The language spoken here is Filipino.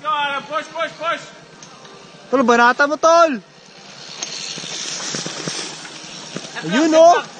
go, Adam. Push, push, push. Tol, banata mo, tol. Ayun, oh.